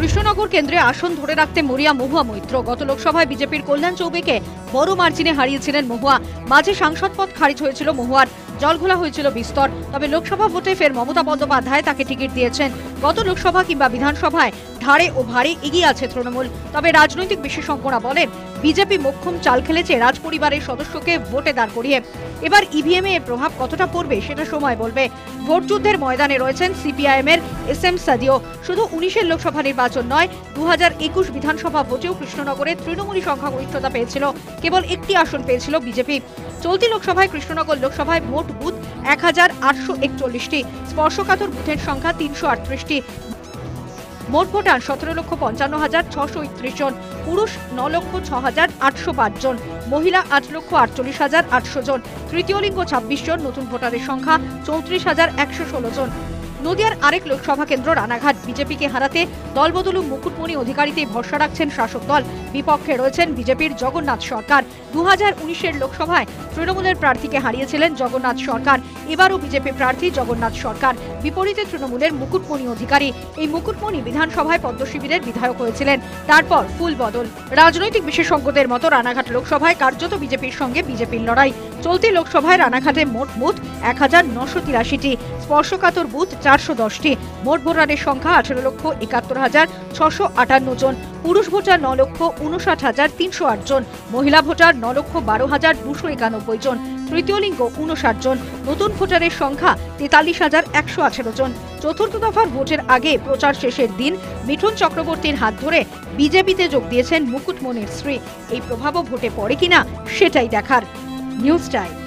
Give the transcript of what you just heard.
কৃষ্ণনগর কেন্দ্রে আসন ধরে রাখতে মরিয়া মহুয়া মৈত্র। গত লোকসভায় বিজেপির কল্যাণ চৌবেকে বড় মার্জিনে হারিয়েছিলেন মহুয়া। মাঝে সাংসদ পদ খারিজ হয়েছিল মহুয়ার, জলঘোলা হয়েছিল বিস্তর। তবে লোকসভা ভোটে ফের মমতা বন্দ্যোপাধ্যায় তাকে টিকিট দিয়েছেন। গত লোকসভা কিংবা বিধানসভায় ধারে ও ভারে এগিয়ে আছে তৃণমূল। তবে রাজনৈতিক বিশেষজ্ঞরা বলেন, বিজেপি মোক্ষম চাল খেলেছে রাজ পরিবারের সদস্যকে ভোটে দাঁড় করিয়ে। এবার ইভিএম এর প্রভাব কতটা পড়বে সেটা সময় বলবে। ভোট যুদ্ধের ময়দানে রয়েছেন সিপিআইএম এর এসএম সাদিও। শুধু 19-এর লোকসভা নির্বাচন নয়, 2021 বিধানসভা ভোটেও কৃষ্ণনগরে তৃণমূলী সংখ্যাগরিষ্ঠতা পেয়েছিল। কেবল একটি আসন পেয়েছিল বিজেপি। চলতি লোকসভায় কৃষ্ণনগর লোকসভায় মোট বুথ 1841টি, স্পর্শকাতর বুথের সংখ্যা 338টি। মোট ভোটার 17,55,631 জন, পুরুষ 9,06,805 জন, মহিলা 8,48,800 জন, তৃতীয় লিঙ্গ 26 জন, নতুন ভোটারের সংখ্যা 34,116 জন। নদিয়ার আরেক লোকসভা কেন্দ্র রানাঘাট। বিজেপিকে হারাতে দলবদলু মুকুটমণি অধিকারীতেই ভরসা রাখছেন শাসক দল। বিপক্ষে রয়েছেন বিজেপির জগন্নাথ সরকার। 2019-এর লোকসভায় তৃণমূলের প্রার্থীকে হারিয়েছিলেন জগন্নাথ সরকার। এবারও বিজেপি প্রার্থী জগন্নাথ সরকার, বিপরীতে তৃণমূলের মুকুটমণি অধিকারী। এই মুকুটমণি বিধানসভায় পদ্ম শিবিরের বিধায়ক হয়েছিলেন, তারপর ফুল বদল। রাজনৈতিক বিশেষজ্ঞদের মতো রানাঘাট লোকসভায় কার্যত বিজেপির সঙ্গে বিজেপির লড়াই। চলতি লোকসভায় রানাঘাটে মোট বুথ 1983টি, স্পর্শকাতর বুথ 410টি। মোট ভোটারের সংখ্যা 18,71,658 জন, পুরুষ ভোটার 9,59,308 জন, মহিলা ভোটার 9,12,291 জন, তৃতীয় লিঙ্গ 59 জন, নতুন ভোটারের সংখ্যা 43,118 জন। চতুর্থ দফার ভোটের আগে প্রচার শেষের দিন মিঠুন চক্রবর্তীর হাত ধরে বিজেপিতে যোগ দিয়েছেন মুকুটমণির স্ত্রী। এই প্রভাবও ভোটে পড়ে কিনা সেটাই দেখার। News time.